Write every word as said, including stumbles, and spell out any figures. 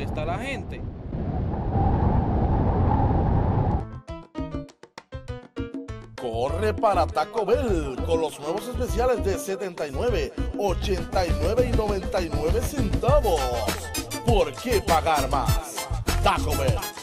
molesta a la gente. Corre para Taco Bell con los nuevos especiales de setenta y nueve, ochenta y nueve y noventa y nueve centavos. ¿Por qué pagar más? Taco Bell.